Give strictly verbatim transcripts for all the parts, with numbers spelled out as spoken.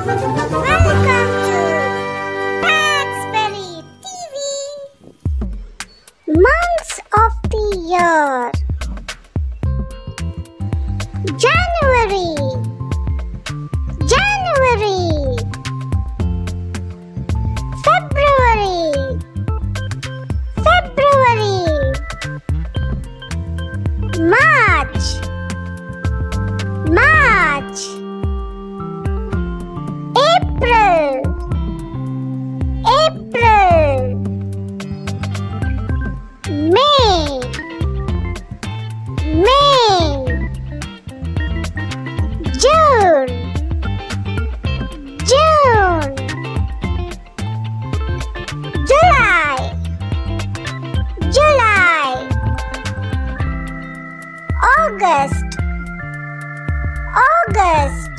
Welcome to PAXBERRY T V. Months of the year: January, January, February, February, March, March, April, April, May, May, June, June, July, July, August, August,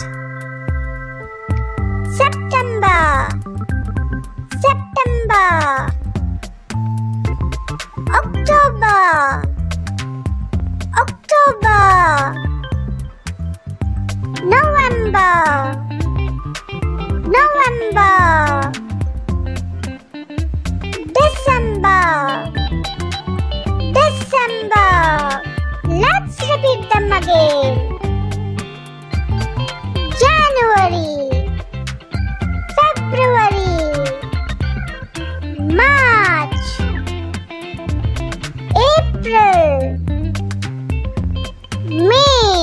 September, September, October, October, November, November, December, December. Let's repeat them again. January, February, March, April, May,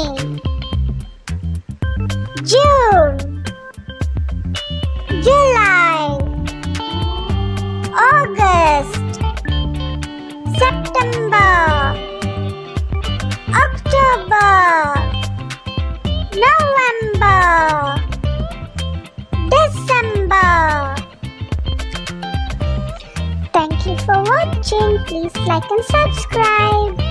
June, July, August, September, October, November, December. Thank you for watching. Please like and subscribe.